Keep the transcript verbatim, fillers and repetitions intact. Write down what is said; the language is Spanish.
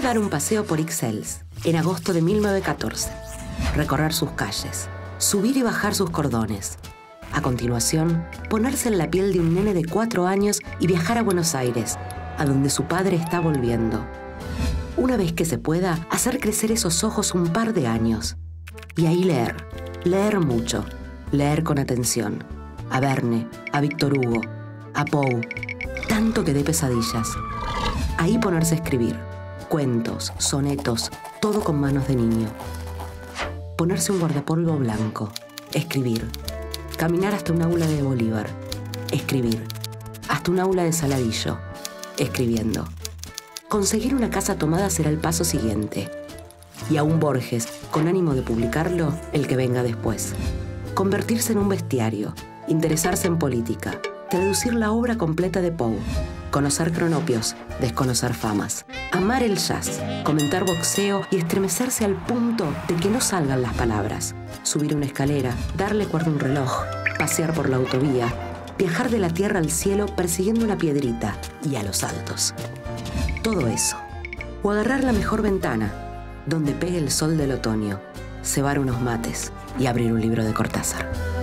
dar un paseo por Ixelles en agosto de mil novecientos catorce. Recorrer sus calles, subir y bajar sus cordones. A continuación, ponerse en la piel de un nene de cuatro años y viajar a Buenos Aires, a donde su padre está volviendo. Una vez que se pueda, hacer crecer esos ojos un par de años. Y ahí leer, leer mucho, leer con atención. A Verne, a Víctor Hugo, a Poe, tanto que dé pesadillas. Ahí ponerse a escribir, cuentos, sonetos, todo con manos de niño. Ponerse un guardapolvo blanco, escribir. Caminar hasta un aula de Bolívar, escribir. Hasta un aula de Saladillo, escribiendo. Conseguir una casa tomada será el paso siguiente. Y a un Borges, con ánimo de publicarlo, el que venga después. Convertirse en un bestiario, interesarse en política, traducir la obra completa de Poe, conocer cronopios, desconocer famas, amar el jazz, comentar boxeo y estremecerse al punto de que no salgan las palabras, subir una escalera, darle cuerda a un reloj, pasear por la autovía, viajar de la tierra al cielo persiguiendo una piedrita y a los altos. Todo eso. O agarrar la mejor ventana, donde pegue el sol del otoño, cebar unos mates y abrir un libro de Cortázar.